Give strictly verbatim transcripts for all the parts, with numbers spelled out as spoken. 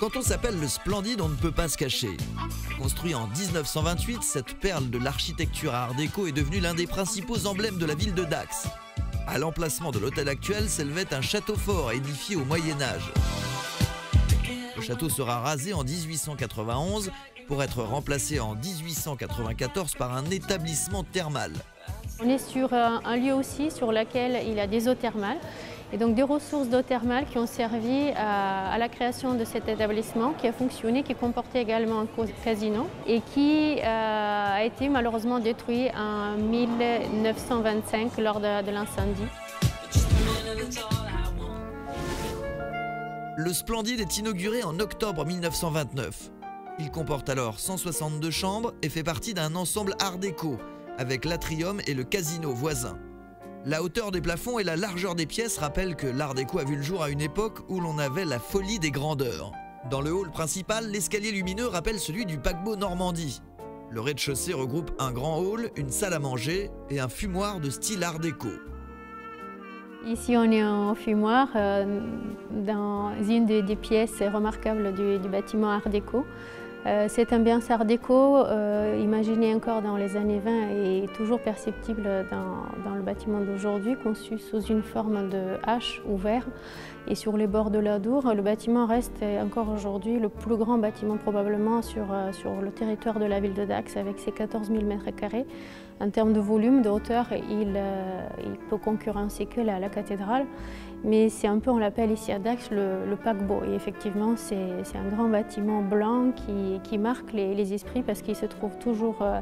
Quand on s'appelle le Splendide, on ne peut pas se cacher. Construit en mille neuf cent vingt-huit, cette perle de l'architecture art déco est devenue l'un des principaux emblèmes de la ville de Dax. À l'emplacement de l'hôtel actuel s'élevait un château fort édifié au Moyen-Âge. Le château sera rasé en mille huit cent quatre-vingt-onze pour être remplacé en mille huit cent quatre-vingt-quatorze par un établissement thermal. On est sur un, un lieu aussi sur lequel il y a des eaux thermales. Et donc des ressources d'eau thermale qui ont servi à, à la création de cet établissement qui a fonctionné, qui comportait également un casino et qui euh, a été malheureusement détruit en mille neuf cent vingt-cinq lors de, de l'incendie. Le Splendide est inauguré en octobre mille neuf cent vingt-neuf. Il comporte alors cent soixante-deux chambres et fait partie d'un ensemble art déco avec l'atrium et le casino voisin. La hauteur des plafonds et la largeur des pièces rappellent que l'art déco a vu le jour à une époque où l'on avait la folie des grandeurs. Dans le hall principal, l'escalier lumineux rappelle celui du paquebot Normandie. Le rez-de-chaussée regroupe un grand hall, une salle à manger et un fumoir de style art déco. Ici, on est en fumoir, euh, dans une des, des pièces remarquables du, du bâtiment art déco. Euh, cette ambiance art déco, euh, imaginée encore dans les années vingt, est toujours perceptible dans, dans le bâtiment d'aujourd'hui, conçu sous une forme de H ouvert. Et sur les bords de l'Adour, le bâtiment reste encore aujourd'hui le plus grand bâtiment probablement sur, euh, sur le territoire de la ville de Dax, avec ses quatorze mille mètres carrés. En termes de volume, de hauteur, il, euh, il peut concurrencer que la, la cathédrale. Mais c'est un peu, on l'appelle ici à Dax, le, le paquebot. Et effectivement, c'est un grand bâtiment blanc qui, qui marque les, les esprits parce qu'il se trouve toujours euh,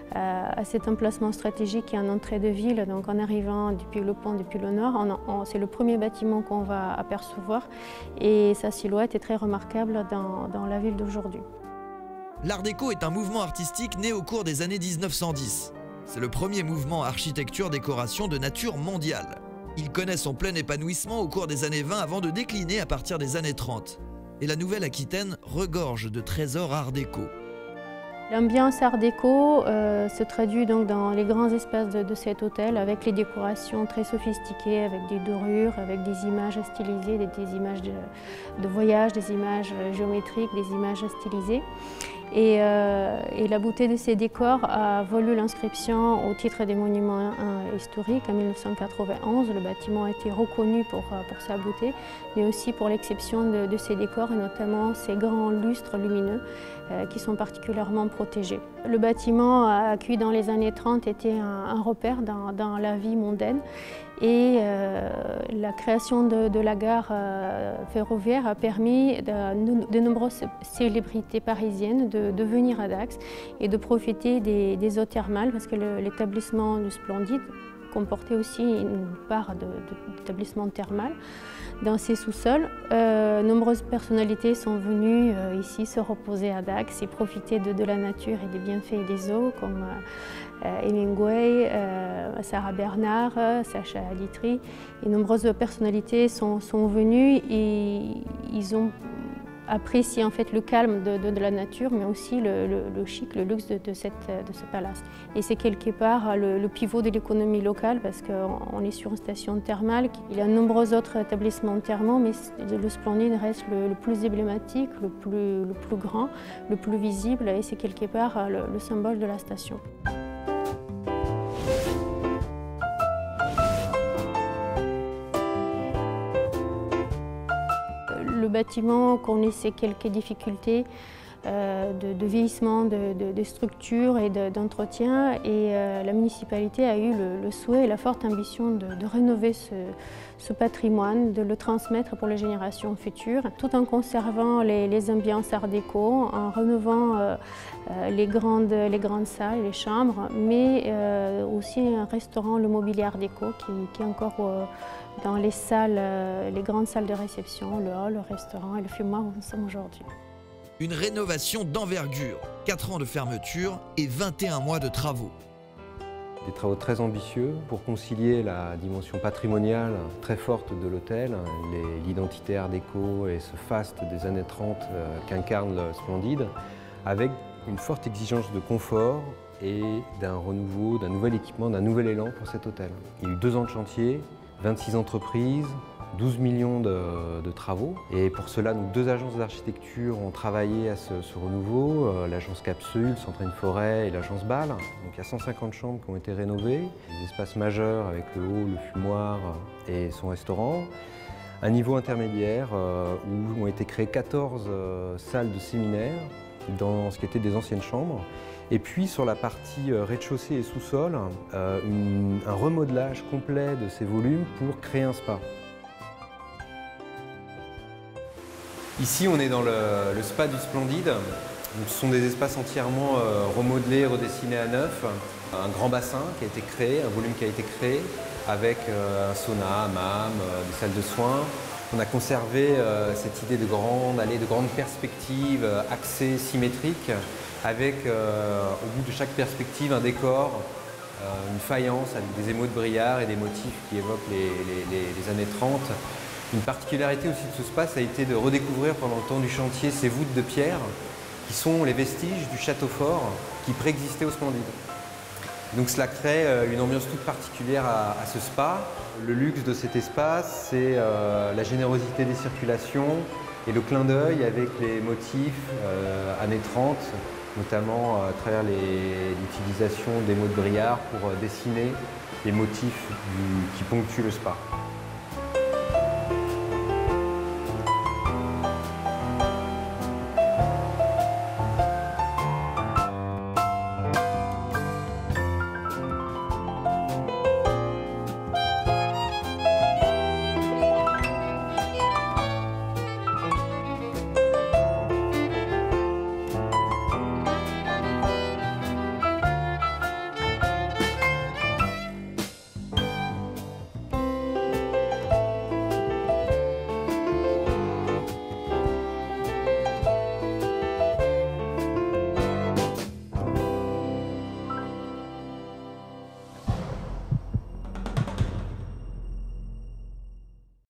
à cet emplacement stratégique qui est en entrée de ville. Donc en arrivant depuis le pont, depuis le nord, c'est le premier bâtiment qu'on va apercevoir. Et sa silhouette est très remarquable dans, dans la ville d'aujourd'hui. L'art déco est un mouvement artistique né au cours des années mille neuf cent dix. C'est le premier mouvement architecture-décoration de nature mondiale. Il connaît son plein épanouissement au cours des années vingt avant de décliner à partir des années trente. Et la Nouvelle-Aquitaine regorge de trésors art déco. L'ambiance art déco euh, se traduit donc dans les grands espaces de, de cet hôtel avec les décorations très sophistiquées, avec des dorures, avec des images stylisées, des, des images de, de voyage, des images géométriques, des images stylisées. Et, euh, et la beauté de ces décors a valu l'inscription au titre des monuments euh, historiques en mille neuf cent quatre-vingt-onze. Le bâtiment a été reconnu pour, pour sa beauté, mais aussi pour l'exception de, de ses décors et notamment ces grands lustres lumineux euh, qui sont particulièrement protégés. Le bâtiment accueilli dans les années trente était un, un repère dans, dans la vie mondaine. Et euh, la création de, de la gare euh, ferroviaire a permis de, de nombreuses célébrités parisiennes de, de venir à Dax et de profiter des, des eaux thermales parce que l'établissement du Splendide comportait aussi une part d'établissement thermal dans ses sous-sols. Euh, nombreuses personnalités sont venues euh, ici se reposer à Dax et profiter de, de la nature et des bienfaits des eaux comme euh, Hemingway, euh, Sarah Bernard, Sacha Guitry. Et nombreuses personnalités sont, sont venues et ils ont apprécié en fait le calme de, de, de la nature, mais aussi le, le, le chic, le luxe de, de, cette, de ce palace. Et c'est quelque part le, le pivot de l'économie locale parce qu'on est sur une station thermale. Il y a de nombreux autres établissements thermaux, mais le Splendide reste le, le plus emblématique, le plus, le plus grand, le plus visible, et c'est quelque part le, le symbole de la station. Le bâtiment connaissait quelques difficultés euh, de, de vieillissement, de, de, de structure et d'entretien. De, et euh, la municipalité a eu le, le souhait et la forte ambition de, de rénover ce, ce patrimoine, de le transmettre pour les générations futures, tout en conservant les, les ambiances art déco, en rénovant euh, les, grandes, les grandes salles, les chambres, mais euh, aussi en restaurant le mobilier art déco qui, qui est encore euh, dans les salles, les grandes salles de réception, le hall, le restaurant et le fumoir où nous sommes aujourd'hui. Une rénovation d'envergure, quatre ans de fermeture et vingt et un mois de travaux. Des travaux très ambitieux pour concilier la dimension patrimoniale très forte de l'hôtel, l'identité art déco et ce faste des années trente qu'incarne le Splendide, avec une forte exigence de confort et d'un renouveau, d'un nouvel équipement, d'un nouvel élan pour cet hôtel. Il y a eu deux ans de chantier, vingt-six entreprises, douze millions de, de travaux. Et pour cela, donc, deux agences d'architecture ont travaillé à ce, ce renouveau, euh, l'agence Capsule, Centrine Forêt et l'agence Bâle. Donc il y a cent cinquante chambres qui ont été rénovées, des espaces majeurs avec le hall, le fumoir et son restaurant. Un niveau intermédiaire euh, où ont été créées quatorze euh, salles de séminaire dans ce qui étaient des anciennes chambres. Et puis sur la partie euh, rez-de-chaussée et sous-sol, euh, une, un remodelage complet de ces volumes pour créer un spa. Ici, on est dans le, le spa du Splendide. Donc, ce sont des espaces entièrement euh, remodelés, redessinés à neuf. Un grand bassin qui a été créé, un volume qui a été créé, avec euh, un sauna, hammam, euh, des salles de soins. On a conservé euh, cette idée de grande allée, de grandes perspectives, euh, axées, symétriques, avec euh, au bout de chaque perspective un décor, euh, une faïence avec des émaux de Briard et des motifs qui évoquent les, les, les, les années trente. Une particularité aussi de ce spa, ça a été de redécouvrir pendant le temps du chantier ces voûtes de pierre qui sont les vestiges du château fort qui préexistait au Splendide. Donc cela crée une ambiance toute particulière à, à ce spa. Le luxe de cet espace, c'est euh, la générosité des circulations et le clin d'œil avec les motifs euh, années trente, notamment à travers l'utilisation des mots de Briard pour dessiner les motifs du, qui ponctuent le spa.